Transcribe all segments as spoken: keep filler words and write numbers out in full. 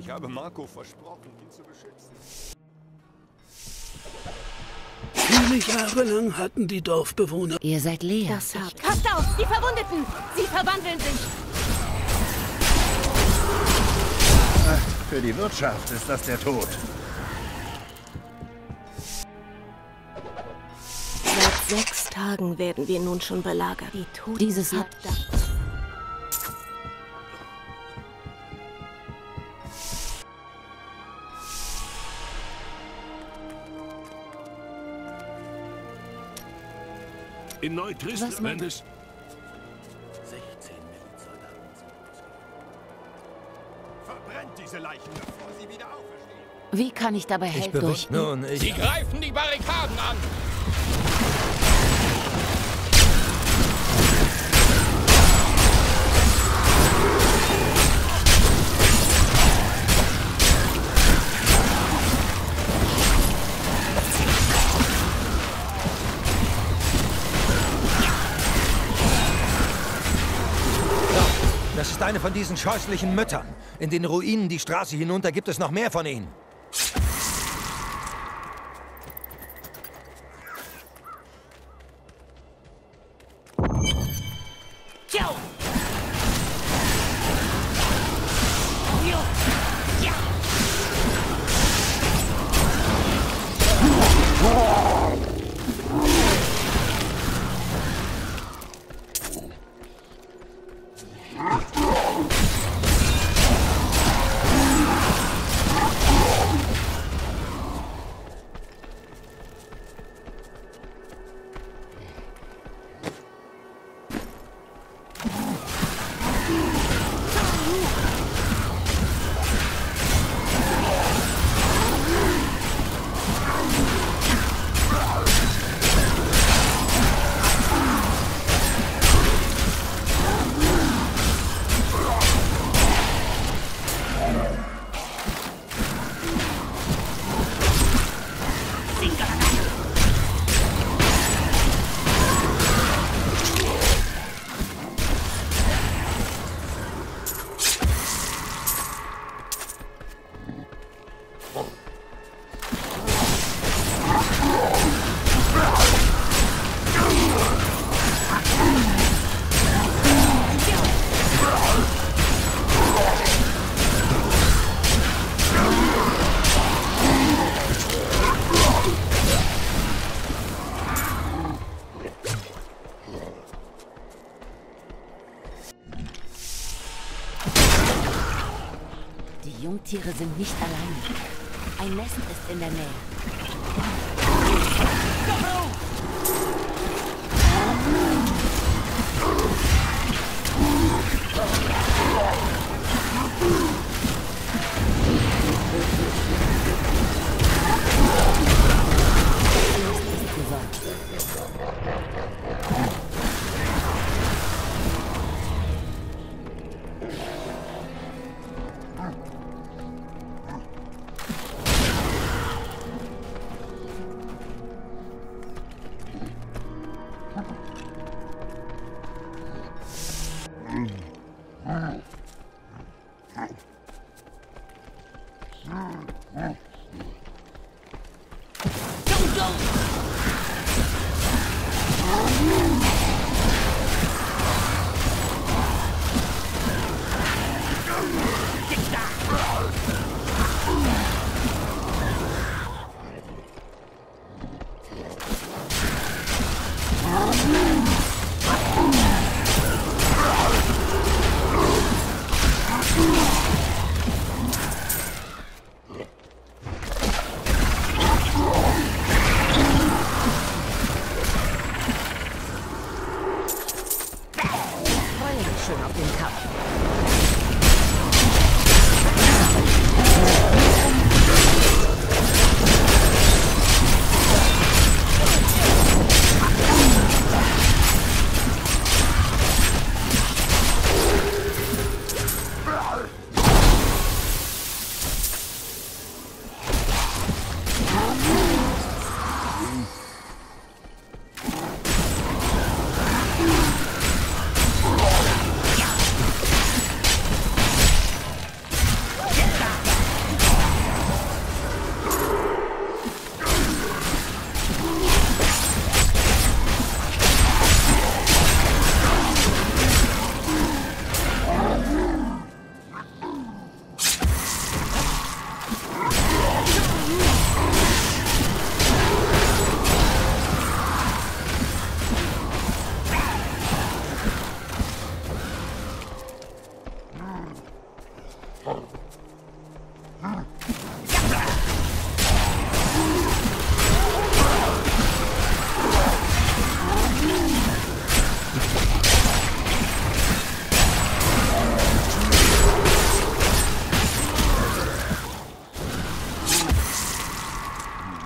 Ich habe Marco versprochen, ihn zu beschützen. Viele Jahre lang hatten die Dorfbewohner... Ihr seid leer. Das hab ich. Passt auf, die Verwundeten! Sie verwandeln sich! Ach, für die Wirtschaft ist das der Tod. Seit sechs Tagen werden wir nun schon belagert. Die Toten Dieses hat... In Neutristan, wenn es... sechzehn Militsoldaten sind ausgegangen. Verbrennt diese Leichen, bevor sie wieder auferstehen. Wie kann ich dabei helfen? Durch... Nun, ich... Sie greifen die Barrikaden an! Das ist eine von diesen scheußlichen Müttern. In den Ruinen die Straße hinunter gibt es noch mehr von ihnen. Die Jungtiere sind nicht allein. Ein Nest ist in der Nähe.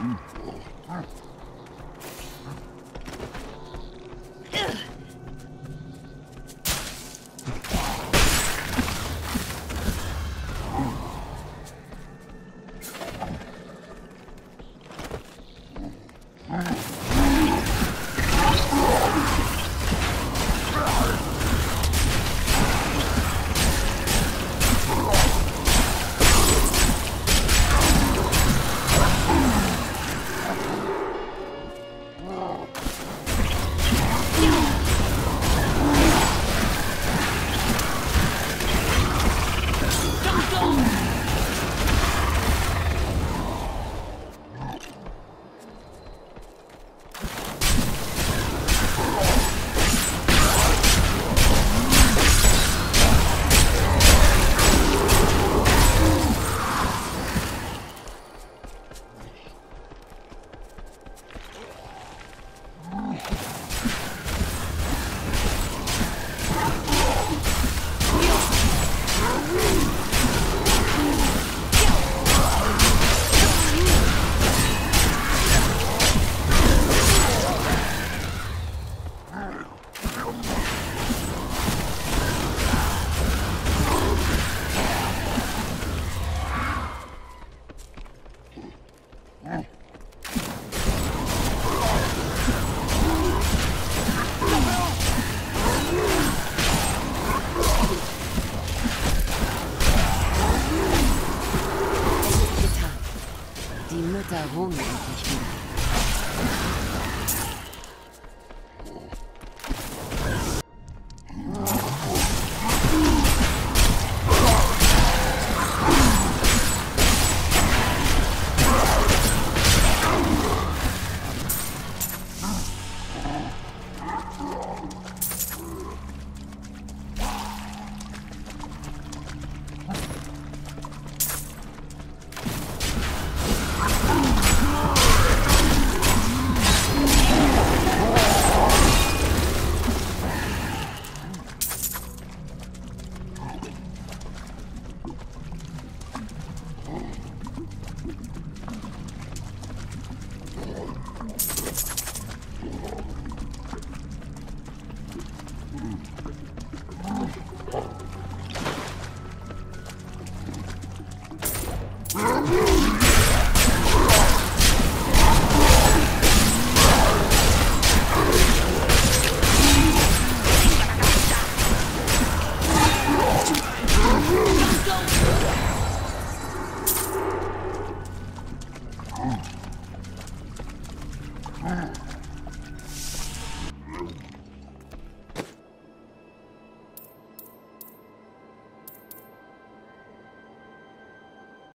Da ruhen wir endlich wieder. Ah.